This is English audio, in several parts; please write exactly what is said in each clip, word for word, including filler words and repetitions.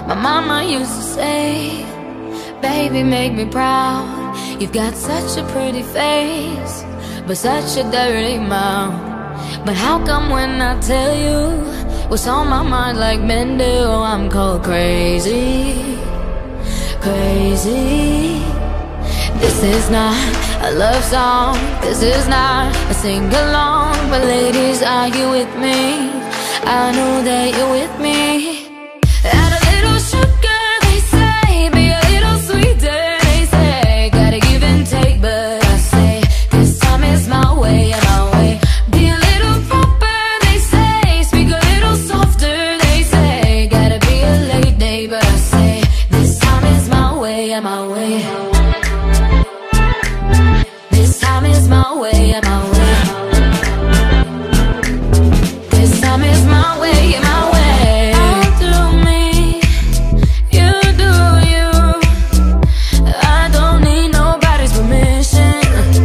My mama used to say, baby, make me proud. You've got such a pretty face, but such a dirty mouth. But how come when I tell you what's on my mind like men do, I'm called crazy, crazy? This is not a love song, this is not a sing-along. But ladies, are you with me? I know that you're with me. Add a little sugar, they say, be a little sweeter, they say. Gotta give and take, but I say, this time is my way, my way. Be a little proper, they say, speak a little softer, they say. Gotta be a lady, but I say, this time is my way, my way. This time is my way, my way. This time is my way, my way. I'll do me, you do you. I don't need nobody's permission.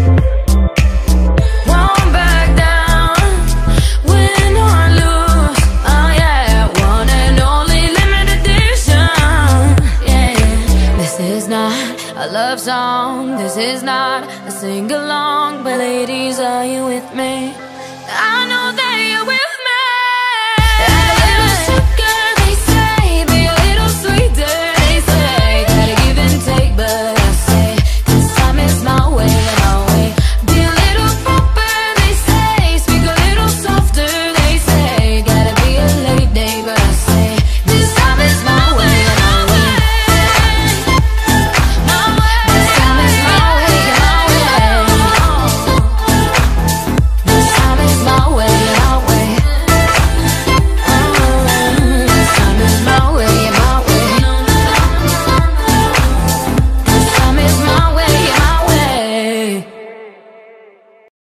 Won't back down, win or lose. Oh yeah, one and only limited edition. Yeah, this is not a love song, this is not a sing-along. But ladies, are you with me? I know that you're with me.